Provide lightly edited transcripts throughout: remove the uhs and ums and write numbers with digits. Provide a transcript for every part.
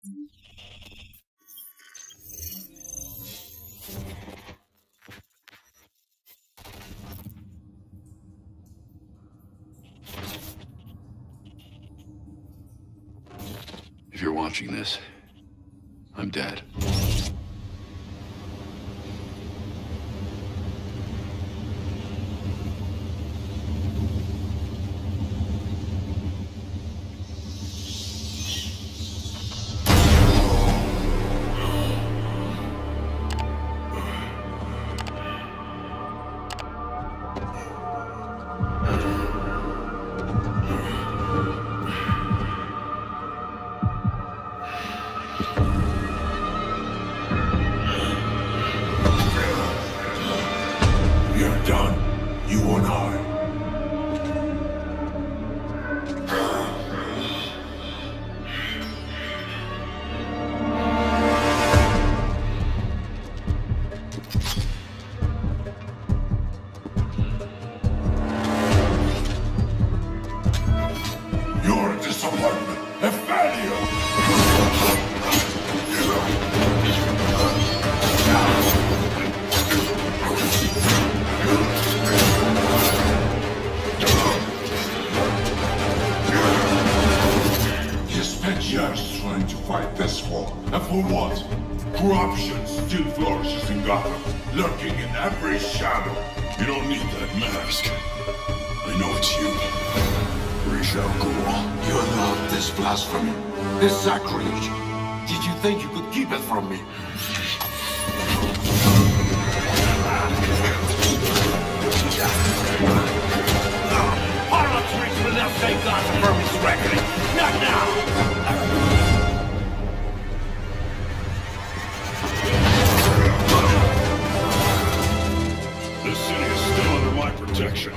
If you're watching this, I'm dead. Corruption still flourishes in Gotham, lurking in every shadow. You don't need that mask. I know it's you. Ra's al Ghul. You allowed this blasphemy, this sacrilege. Did you think you could keep it from me? Harlem Streets will now save Gotham from its reckoning. Not now! This city is still under my protection.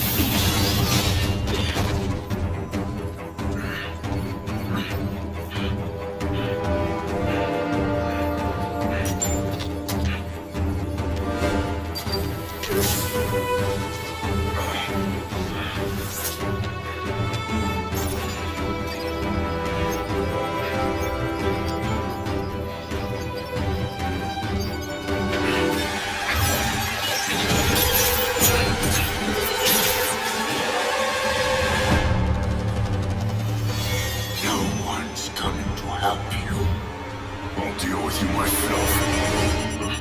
Deal with you myself.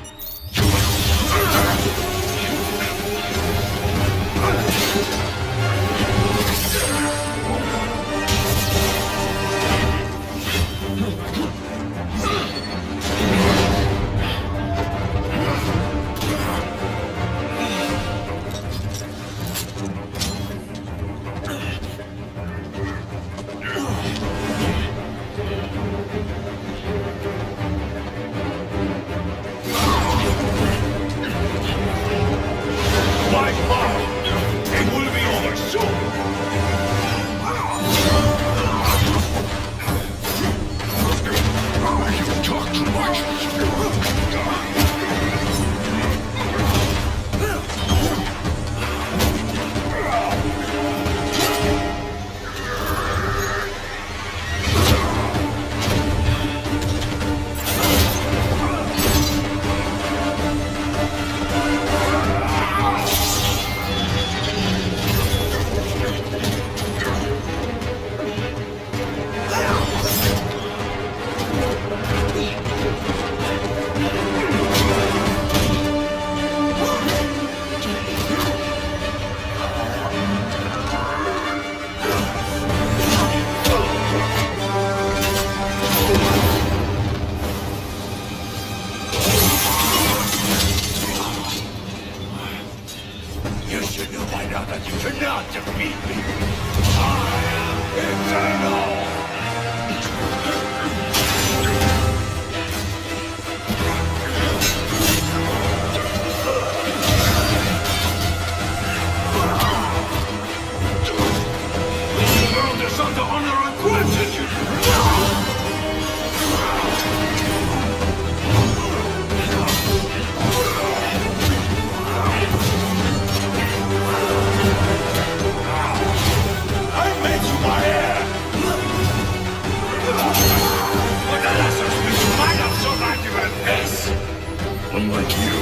I made you my heir! like you.